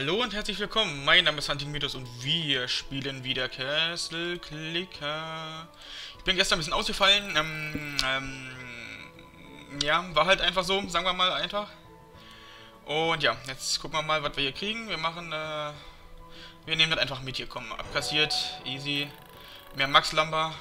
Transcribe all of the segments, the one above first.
Hallo und herzlich willkommen, mein Name ist Hunting Mythos und wir spielen wieder Castle Clicker. Ich bin gestern ein bisschen ausgefallen, ja, war halt einfach so, sagen wir mal einfach. Und ja, jetzt gucken wir mal, was wir hier kriegen. Wir nehmen das einfach mit hier, komm, abkassiert, easy. Mehr Max Lumber.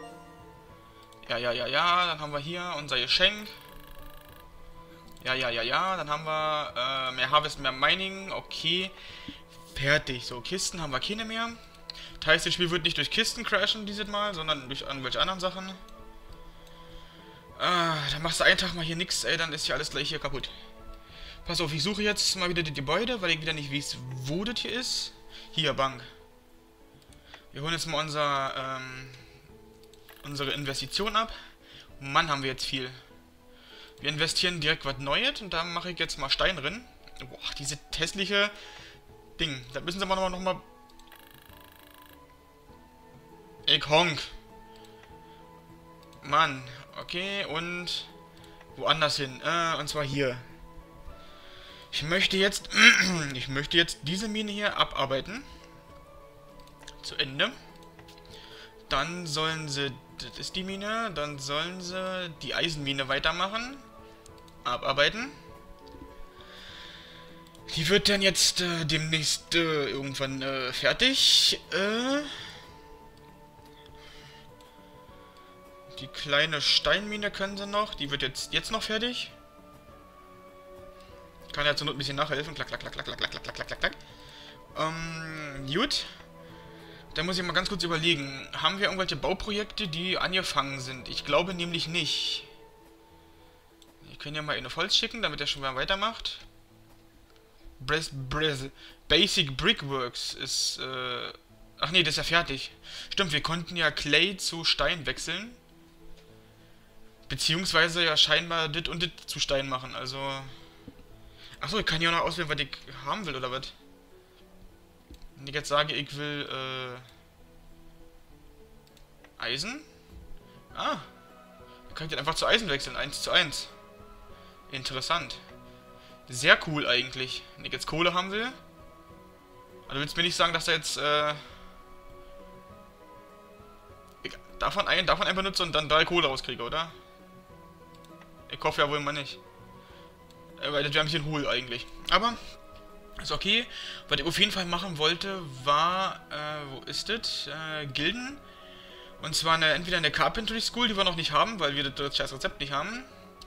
Ja, dann haben wir hier unser Geschenk. Ja, dann haben wir mehr Harvest, mehr Mining, okay. Fertig, so, Kisten haben wir keine mehr. Das heißt, das Spiel wird nicht durch Kisten crashen dieses Mal, sondern durch irgendwelche anderen Sachen. Dann machst du einen Tag mal hier nichts, ey, dann ist hier alles gleich hier kaputt. Pass auf, ich suche jetzt mal wieder die Gebäude, weil ich wieder nicht weiß, wo das hier ist. Hier, Bank. Wir holen jetzt mal unsere Investition ab. Mann, haben wir jetzt viel. Wir investieren direkt was Neues und da mache ich jetzt mal Stein drin. Boah, diese hässliche Ding. Da müssen sie aber noch mal... Ich honk. Mann, okay, und woanders hin. Und zwar hier. Ich möchte jetzt diese Mine hier abarbeiten. Zu Ende. Dann sollen sie... Das ist die Mine. Dann sollen sie die Eisenmine weitermachen. Abarbeiten. Die wird dann jetzt demnächst irgendwann fertig. Die kleine Steinmine können sie noch. Die wird jetzt noch fertig. Kann ja zur Not ein bisschen nachhelfen. Klack. Gut. Da muss ich mal ganz kurz überlegen. Haben wir irgendwelche Bauprojekte, die angefangen sind? Ich glaube nämlich nicht. Wir können ja mal in auf Holz schicken, damit er schon mal weitermacht. Basic Brickworks ist, ach nee, das ist ja fertig. Stimmt, wir konnten ja Clay zu Stein wechseln. Beziehungsweise ja scheinbar dit und dit zu Stein machen, also... Achso, ich kann hier auch noch auswählen, was ich haben will, oder was? Wenn ich jetzt sage, ich will, Eisen? Ah. Dann kann ich dann einfach zu Eisen wechseln, 1:1. Interessant. Sehr cool eigentlich. Wenn ich jetzt Kohle haben will. Aber du willst mir nicht sagen, dass er jetzt, davon einen benutze und dann 3 Kohle rauskriege, oder? Ich hoffe ja wohl mal nicht. Weil das wäre ein bisschen hohl eigentlich. Aber, ist okay. Was ich auf jeden Fall machen wollte, war, wo ist das? Gilden. Und zwar entweder eine Carpentry School, die wir noch nicht haben, weil wir das scheiß Rezept nicht haben.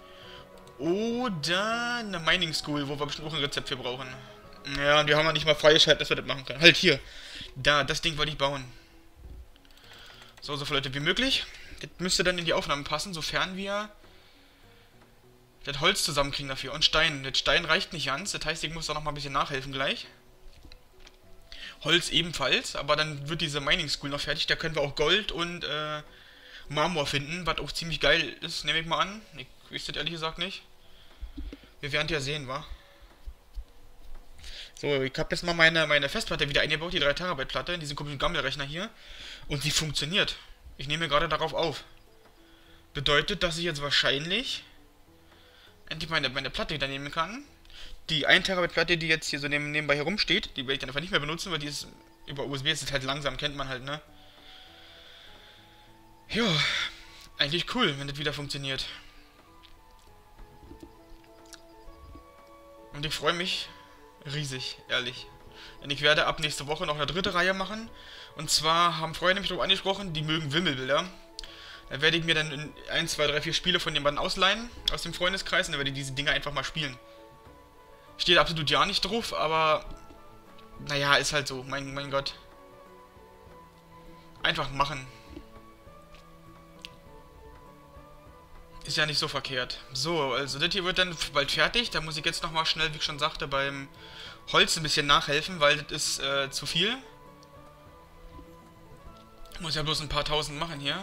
Oder eine Mining School, wo wir bestimmt auch ein Rezept für brauchen. Ja, und wir haben ja nicht mal freigeschaltet, dass wir das machen können. Halt hier. Da, das Ding wollte ich bauen. So viele Leute wie möglich. Das müsste dann in die Aufnahmen passen, sofern wir das Holz zusammenkriegen dafür. Und Stein. Das Stein reicht nicht ganz. Das heißt, ich muss da noch mal ein bisschen nachhelfen gleich. Holz ebenfalls. Aber dann wird diese Mining School noch fertig. Da können wir auch Gold und Marmor finden. Was auch ziemlich geil ist, nehme ich mal an. Ich wüsste das ehrlich gesagt nicht. Wir werden ja sehen, wa? So, ich habe jetzt mal meine Festplatte wieder eingebaut, die 3 TB Platte, in diesem komischen Gammelrechner hier. Und sie funktioniert. Ich nehme gerade darauf auf. Bedeutet, dass ich jetzt wahrscheinlich endlich meine Platte wieder nehmen kann. Die 1 TB Platte, die jetzt hier so nebenbei herumsteht, die werde ich dann einfach nicht mehr benutzen, weil die ist über USB, ist halt langsam, kennt man halt, ne? Ja, eigentlich cool, wenn das wieder funktioniert. Und ich freue mich riesig, ehrlich. Denn ich werde ab nächste Woche noch eine 3. Reihe machen. Und zwar haben Freunde mich darauf angesprochen, die mögen Wimmelbilder. Da werde ich mir dann 1, 2, 3, 4 Spiele von den beiden ausleihen, aus dem Freundeskreis, und dann werde ich diese Dinger einfach mal spielen. Steht absolut ja nicht drauf, aber... Naja, ist halt so, mein Gott. Einfach machen. Ist ja nicht so verkehrt. So, also das hier wird dann bald fertig. Da muss ich jetzt nochmal schnell, wie ich schon sagte, beim Holz ein bisschen nachhelfen, weil das ist zu viel. Muss ja bloß ein paar tausend machen hier.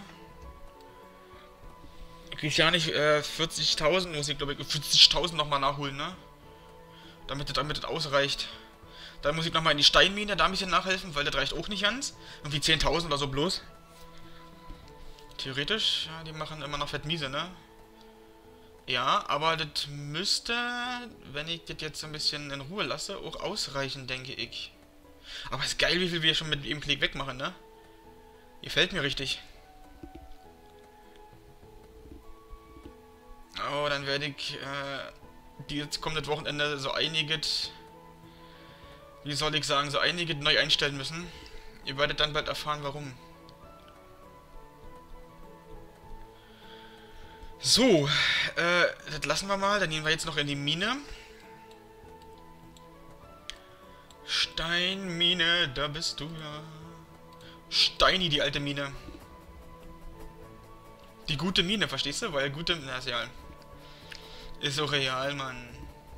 Ich kriege ja nicht 40.000, muss ich glaube ich 40.000 nochmal nachholen, ne? Damit das ausreicht. Dann muss ich nochmal in die Steinmine da ein bisschen nachhelfen, weil das reicht auch nicht ganz. Irgendwie 10.000 oder so bloß. Theoretisch, ja, die machen immer noch fett miese, ne? Ja, aber das müsste, wenn ich das jetzt so ein bisschen in Ruhe lasse, auch ausreichen, denke ich. Aber ist geil, wie viel wir schon mit einem Klick wegmachen, ne? Gefällt mir richtig. Oh, dann werde ich jetzt kommendes Wochenende so einiges, wie soll ich sagen, so einiges neu einstellen müssen. Ihr werdet dann bald erfahren, warum. So, das lassen wir mal. Dann gehen wir jetzt noch in die Mine. Steinmine, da bist du ja. Steini, die alte Mine. Die gute Mine, verstehst du? Weil gute... Na, ist real. Ist so real, Mann.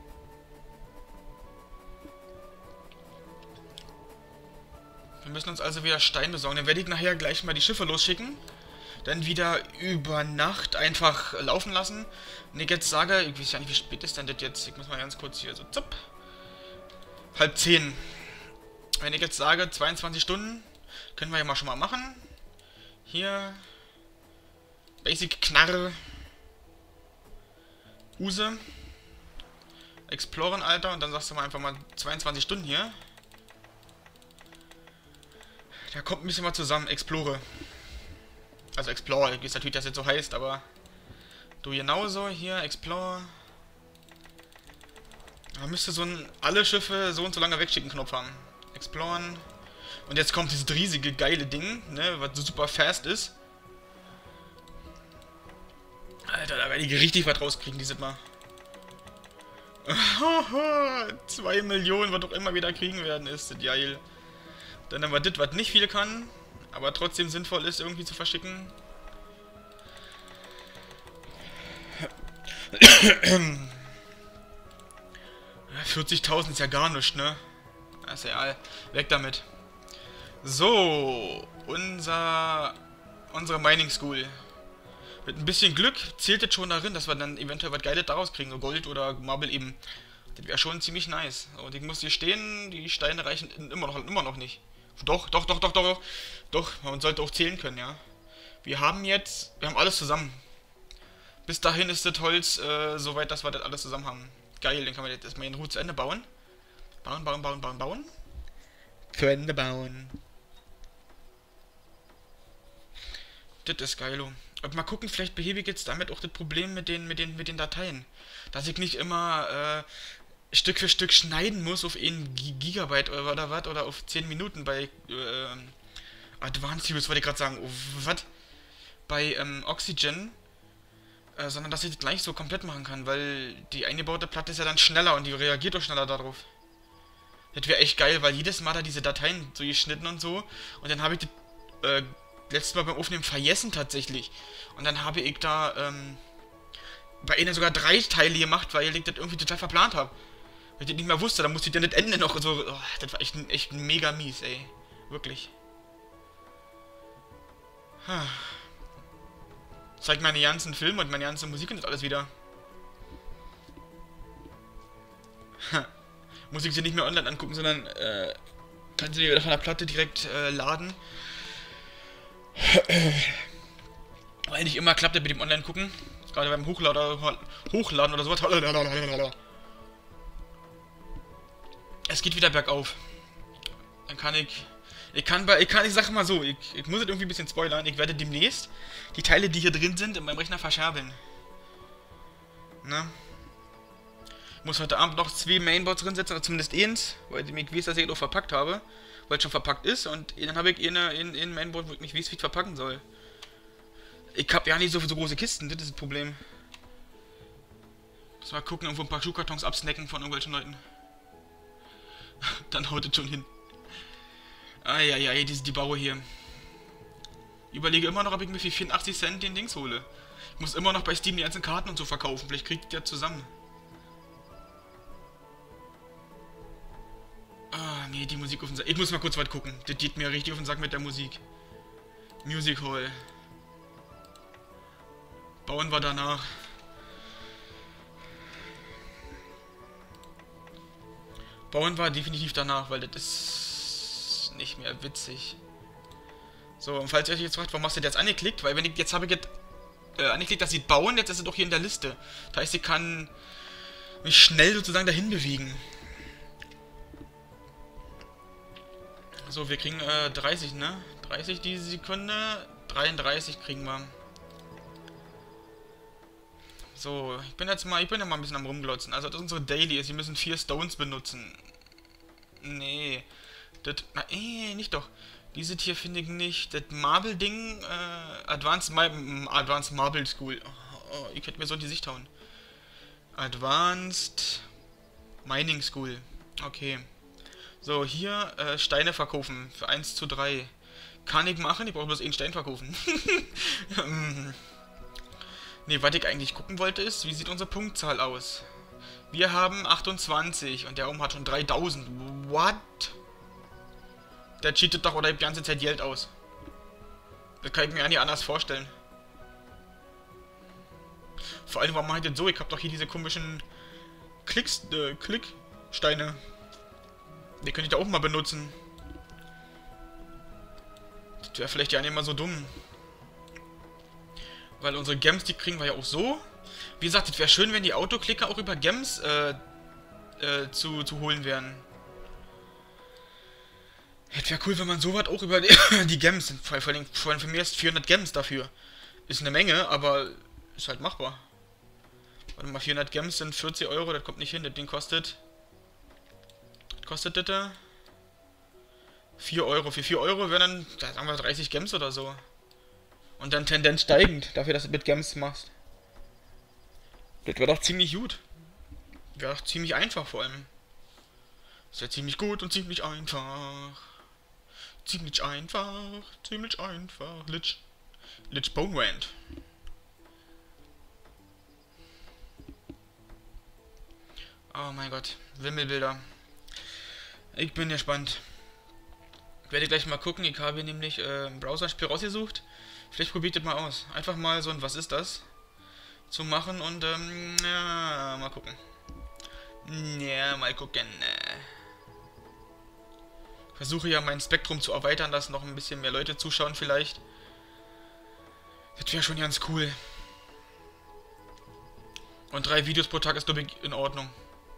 Wir müssen uns also wieder Stein besorgen. Dann werde ich nachher gleich mal die Schiffe losschicken. Dann wieder über Nacht einfach laufen lassen. Und ich jetzt sage, ich weiß ja nicht, wie spät ist denn das jetzt? Ich muss mal ganz kurz hier so, zupp. 9:30. Wenn ich jetzt sage, 22 Stunden, können wir ja mal schon mal machen. Hier. Basic Knarre. Use. Exploren, Alter. Und dann sagst du mal einfach mal 22 Stunden hier. Da kommt ein bisschen was zusammen. Explore. Also Explore, ich weiß natürlich, dass das jetzt so heißt, aber du genauso hier, Explore. Da müsste so ein alle Schiffe so und so lange wegschicken Knopf haben. Exploren. Und jetzt kommt dieses riesige geile Ding, ne, was so super fast ist. Alter, da werde ich richtig was rauskriegen dieses Mal. 2 Millionen, was doch immer wieder kriegen werden, ist das geil. Dann haben wir das, was nicht viel kann, aber trotzdem sinnvoll ist, irgendwie zu verschicken. 40.000 ist ja gar nichts, ne? Das ist ja egal. Weg damit. So, unsere Mining School. Mit ein bisschen Glück zählt es schon darin, dass wir dann eventuell was Geiles daraus kriegen. So Gold oder Marble eben. Das wäre schon ziemlich nice. Und ich muss hier stehen, die Steine reichen immer noch nicht. Doch, man sollte auch zählen können, ja. Wir haben alles zusammen. Bis dahin ist das Holz soweit, dass wir das alles zusammen haben. Geil, dann kann man jetzt erstmal in Ruhe zu Ende bauen. Bauen. Zu Ende bauen. Das ist geilo. Und mal gucken, vielleicht behebe ich jetzt damit auch das Problem mit den Dateien. Dass ich nicht immer Stück für Stück schneiden muss auf 1 Gigabyte oder was, oder auf 10 Minuten bei Advanced Use, wollte ich gerade sagen, was? Bei Oxygen, sondern dass ich das gleich so komplett machen kann, weil die eingebaute Platte ist ja dann schneller und die reagiert auch schneller darauf. Das wäre echt geil, weil jedes Mal da diese Dateien so geschnitten und so, und dann habe ich das letztes Mal beim Aufnehmen vergessen tatsächlich. Und dann habe ich da bei ihnen sogar 3 Teile gemacht, weil ich das irgendwie total verplant habe. Weil ich das nicht mehr wusste, dann musste ich dann das Ende noch so... Oh, das war echt mega mies, ey. Wirklich. Zeig meine ganzen Filme und meine ganze Musik und das alles wieder. Muss ich sie nicht mehr online angucken, sondern kann sie wieder von der Platte direkt laden. Weil nicht immer klappt das mit dem Online gucken. Gerade beim Hochladen oder sowas. Es geht wieder bergauf. Dann kann ich sag mal so, ich muss es irgendwie ein bisschen spoilern. Ich werde demnächst die Teile, die hier drin sind, in meinem Rechner verscherbeln. Ne? Ich muss heute Abend noch 2 Mainboards drin setzen, oder zumindest eins, weil ich mich weiß, dass ich es auch verpackt habe. Weil es schon verpackt ist, und dann habe ich ein Mainboard, wo ich mich weiß, wie ich verpacken soll. Ich habe ja nicht so große Kisten, das ist das Problem. Muss mal gucken, irgendwo ein paar Schuhkartons absnacken von irgendwelchen Leuten. Dann haut es schon hin. Eieiei, die Baue hier. Ich überlege immer noch, ob ich mir für 84 Cent den Dings hole. Ich muss immer noch bei Steam die ganzen Karten und so verkaufen. Vielleicht kriegt der zusammen. Ah, nee, die Musik auf den Sack. Ich muss mal kurz was gucken. Das geht mir richtig auf den Sack mit der Musik. Music Hall. Bauen wir danach. Bauen wir definitiv danach, weil das ist nicht mehr witzig. So, und falls ihr euch jetzt fragt, warum hast du das jetzt angeklickt? Weil wenn ich jetzt habe ich jetzt angeklickt, dass sie bauen. Jetzt ist sie doch hier in der Liste. Das heißt, sie kann mich schnell sozusagen dahin bewegen. So, wir kriegen 30, ne? 30 diese Sekunde. 33 kriegen wir. So, ich bin ja mal ein bisschen am Rumglotzen. Also, das unsere Daily ist. Wir müssen 4 Stones benutzen. Nee. Das. Nicht doch. Diese hier finde ich nicht. Das Marble-Ding. Advanced Marble School. Oh, ihr könnt mir so in die Sicht hauen. Advanced Mining School. Okay. So, hier Steine verkaufen. Für 1:3. Kann ich machen, ich brauche bloß einen Stein verkaufen. Ne, was ich eigentlich gucken wollte ist, wie sieht unsere Punktzahl aus? Wir haben 28 und der oben hat schon 3000. What? Der cheatet doch oder die ganze Zeit Geld aus. Das kann ich mir ja nicht anders vorstellen. Vor allem, warum mache ich das so? Ich habe doch hier diese komischen Klicksteine. Die könnte ich da auch mal benutzen. Das wäre vielleicht ja nicht mal so dumm. Weil unsere Gems, die kriegen wir ja auch so. Wie gesagt, es wäre schön, wenn die Autoklicker auch über Gems zu holen wären. Es wäre cool, wenn man sowas auch über die Gems, vor allem für mich ist 400 Gems dafür. Ist eine Menge, aber ist halt machbar. Warte mal, 400 Gems sind 40 Euro, das kommt nicht hin. Das Ding kostet das da? 4 Euro. Für 4 Euro wären dann, da sagen wir 30 Gems oder so. Und dann Tendenz steigend, dafür, dass du mit Gems machst. Das wäre doch ziemlich gut. Wäre doch ziemlich einfach vor allem. Das wäre ziemlich gut und ziemlich einfach. Ziemlich einfach. Ziemlich einfach. Lich Bone Rand. Oh mein Gott. Wimmelbilder. Ich bin gespannt. Werde gleich mal gucken. Ich habe nämlich ein Browserspiel rausgesucht. Vielleicht probiert ihr mal aus. Einfach mal so ein Was ist das? Zu machen und ja, mal gucken. Ja, mal gucken. Versuche ja mein Spektrum zu erweitern, dass noch ein bisschen mehr Leute zuschauen vielleicht. Das wäre schon ganz cool. Und 3 Videos pro Tag ist, glaube ich, in Ordnung.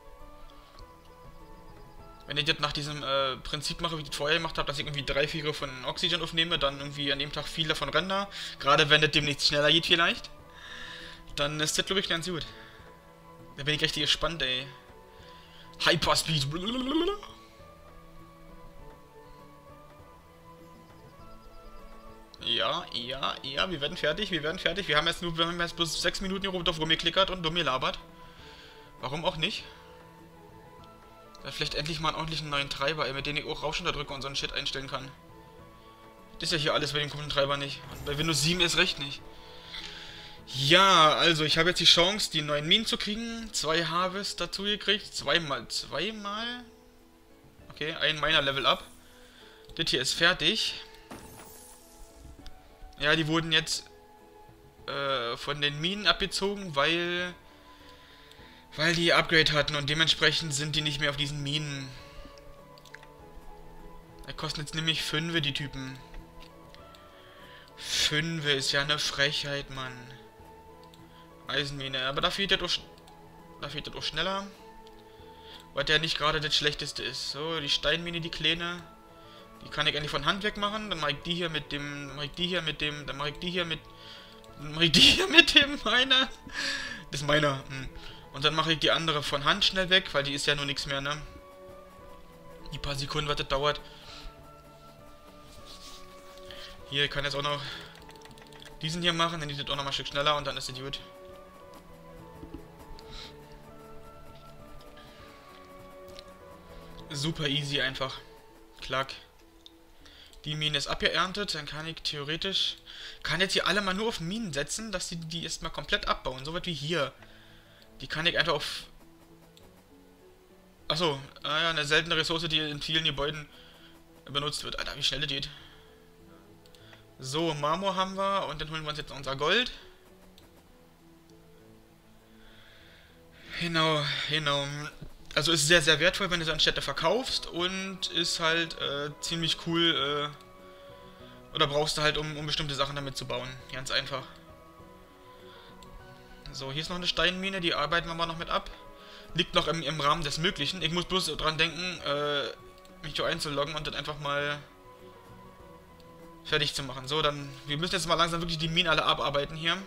Wenn ich das nach diesem Prinzip mache, wie ich das vorher gemacht habe, dass ich irgendwie 3, 4 von Oxygen aufnehme, dann irgendwie an dem Tag viele von Render, gerade wenn das demnächst schneller geht vielleicht, dann ist das, glaube ich, ganz gut. Da bin ich richtig gespannt, ey. Hyperspeed. Ja, wir werden fertig, Wir haben jetzt bloß 6 Minuten hier drauf rumgeklickert und dumm gelabert. Warum auch nicht? Da vielleicht endlich mal einen ordentlichen neuen Treiber, ey, mit dem ich auch Rauschunterdrücke und so einen Shit einstellen kann. Das ist ja hier alles bei dem kommenden Treiber nicht. Und bei Windows 7 ist recht nicht. Ja, also ich habe jetzt die Chance, die neuen Minen zu kriegen. 2 Harvest dazu gekriegt. Zweimal. Okay, ein Miner Level Up. Das hier ist fertig. Ja, die wurden jetzt von den Minen abgezogen, weil die Upgrade hatten und dementsprechend sind die nicht mehr auf diesen Minen. Da kosten jetzt nämlich 5 die Typen. 5 ist ja eine Frechheit, Mann. Eisenmine, aber da fehlt ja doch schneller. Was ja nicht gerade das Schlechteste ist. So, die Steinmine, die kleine. Die kann ich eigentlich von Hand wegmachen. Dann mache ich die hier mit dem. Dann mache ich die hier mit dem. Dann mache ich die hier mit. Dann mache ich die hier mit dem meiner. Das ist meiner. Und dann mache ich die andere von Hand schnell weg, weil die ist ja nur nichts mehr, ne? Die paar Sekunden, was das dauert. Hier, ich kann jetzt auch noch diesen hier machen, dann geht das auch noch mal ein Stück schneller und dann ist es gut. Super easy einfach. Klack. Die Mine ist abgeerntet, dann kann ich theoretisch... Kann jetzt hier alle mal nur auf Minen setzen, dass die erstmal komplett abbauen. So was wie hier. Die kann ich einfach auf... Achso, ja, eine seltene Ressource, die in vielen Gebäuden benutzt wird. Alter, wie schnell das geht. So, Marmor haben wir und dann holen wir uns jetzt unser Gold. Genau. Also ist sehr, sehr wertvoll, wenn du so eine Städte verkaufst und ist halt ziemlich cool, oder brauchst du halt, um bestimmte Sachen damit zu bauen. Ganz einfach. So, hier ist noch eine Steinmine, die arbeiten wir mal noch mit ab. Liegt noch im Rahmen des Möglichen. Ich muss bloß dran denken, mich hier einzuloggen und dann einfach mal fertig zu machen. So, dann, wir müssen jetzt mal langsam wirklich die Minen alle abarbeiten hier.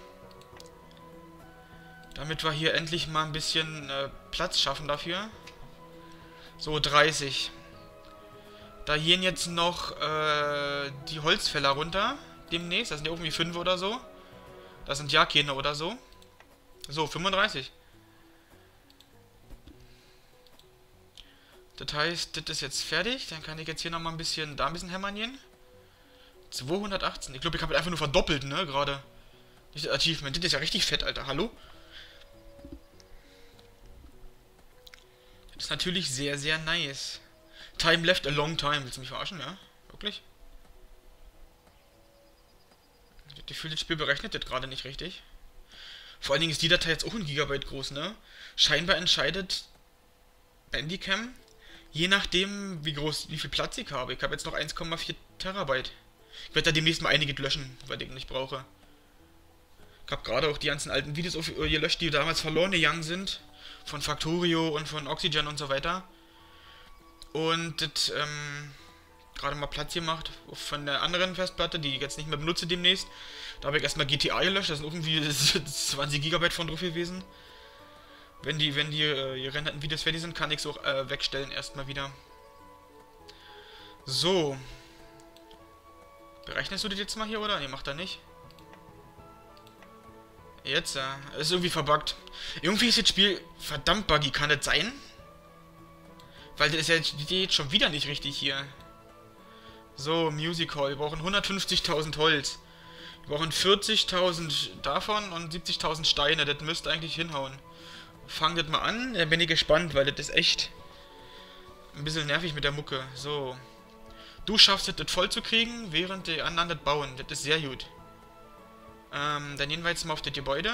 Damit wir hier endlich mal ein bisschen Platz schaffen dafür. So, 30. Da gehen jetzt noch die Holzfäller runter. Demnächst. Das sind ja irgendwie 5 oder so. Das sind ja keine oder so. So, 35. Das heißt, das ist jetzt fertig. Dann kann ich jetzt hier nochmal ein bisschen, da ein bisschen hämmern gehen. 218. Ich glaube, ich habe einfach nur verdoppelt, ne, gerade. Nicht das Achievement. Das ist ja richtig fett, Alter. Hallo? Das ist natürlich sehr, sehr nice. Time left a long time. Willst du mich verarschen, ja? Wirklich? Ich fühle, das Spiel berechnet das gerade nicht richtig. Vor allen Dingen ist die Datei jetzt auch 1 Gigabyte groß, ne? Scheinbar entscheidet Bandicam, je nachdem, wie viel Platz ich habe. Ich habe jetzt noch 1,4 Terabyte. Ich werde da demnächst mal einige löschen, weil ich nicht brauche. Ich habe gerade auch die ganzen alten Videos gelöscht, die damals verloren gegangen sind. Von Factorio und von Oxygen und so weiter. Und das, gerade mal Platz gemacht von der anderen Festplatte, die ich jetzt nicht mehr benutze demnächst. Da habe ich erstmal GTA gelöscht, da sind irgendwie 20 Gigabyte von drauf gewesen. Wenn die gerenderten Videos fertig sind, kann ich es auch wegstellen erstmal wieder. So. Berechnest du das jetzt mal hier, oder? Ne, macht er nicht. Jetzt, ist irgendwie verbuggt. Irgendwie ist das Spiel verdammt buggy, kann das sein? Weil das ist ja jetzt schon wieder nicht richtig hier. So, Music Hall. Wir brauchen 150.000 Holz. Wir brauchen 40.000 davon und 70.000 Steine. Das müsste eigentlich hinhauen. Fangen das mal an. Da bin ich gespannt, weil das ist echt ein bisschen nervig mit der Mucke. So. Du schaffst es, das voll zu kriegen, während die anderen das bauen. Das ist sehr gut. Dann gehen wir jetzt mal auf das Gebäude.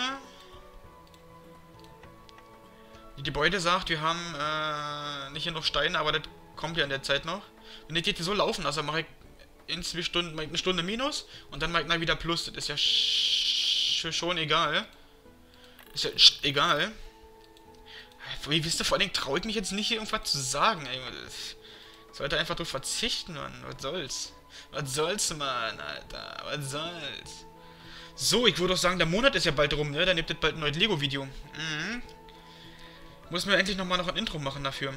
Die Gebäude sagt, wir haben nicht genug Steine, aber das kommt ja in der Zeit noch. Wenn das jetzt so laufen, also mache ich in 2 Stunden eine Stunde minus und dann mache ich mal wieder plus. Das ist ja schon egal. Ist ja egal. Wie wisst ihr, vor allem traue ich mich jetzt nicht hier irgendwas zu sagen, ey. Ich sollte einfach drauf verzichten, Mann. Was soll's? Was soll's, Mann, Alter? Was soll's? So, ich würde auch sagen, der Monat ist ja bald rum, ne? Dann gibt es bald ein neues Lego-Video. Mhm. Muss mir endlich nochmal noch ein Intro machen dafür.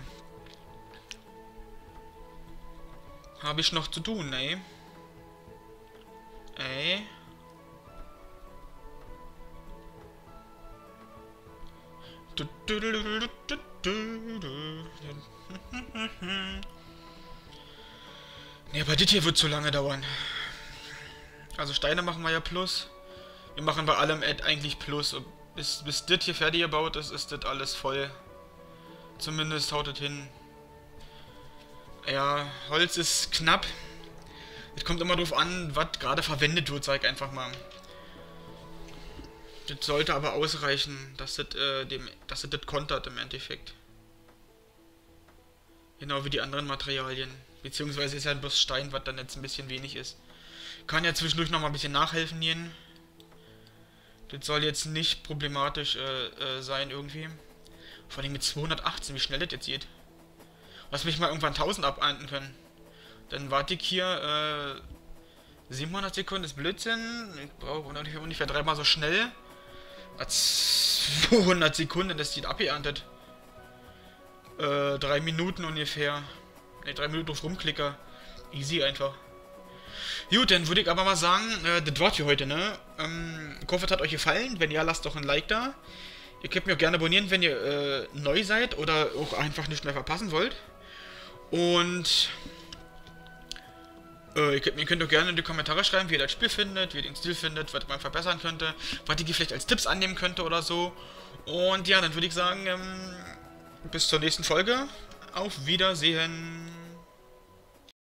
Habe ich noch zu tun, ey. Ey. Ne, aber das hier wird zu lange dauern. Also Steine machen wir ja plus. Wir machen bei allem eigentlich plus. Bis das hier fertig gebaut ist, ist das alles voll. Zumindest haut das hin. Ja, Holz ist knapp. Es kommt immer drauf an, was gerade verwendet wird, sag ich einfach mal. Das sollte aber ausreichen, dass das kontert im Endeffekt. Genau wie die anderen Materialien. Beziehungsweise ist ja bloß Stein, was dann jetzt ein bisschen wenig ist. Kann ja zwischendurch noch mal ein bisschen nachhelfen gehen. Das soll jetzt nicht problematisch sein irgendwie. Vor allem mit 218, wie schnell das jetzt geht. Lass mich mal irgendwann 1000 abernten können. Dann warte ich hier 700 Sekunden ist Blödsinn. Ich brauche ungefähr 3-mal so schnell. Als 200 Sekunden, das geht abgeerntet. 3 Minuten ungefähr. Ne, 3 Minuten auf Rumklicker. Easy einfach. Gut, dann würde ich aber mal sagen, das war's für heute, ne? Ich hoffe, es hat euch gefallen. Wenn ja, lasst doch ein Like da. Ihr könnt mich auch gerne abonnieren, wenn ihr neu seid oder auch einfach nicht mehr verpassen wollt. Und ihr könnt auch gerne in die Kommentare schreiben, wie ihr das Spiel findet, wie ihr den Stil findet, was man verbessern könnte, was ihr vielleicht als Tipps annehmen könnte oder so. Und ja, dann würde ich sagen, bis zur nächsten Folge. Auf Wiedersehen.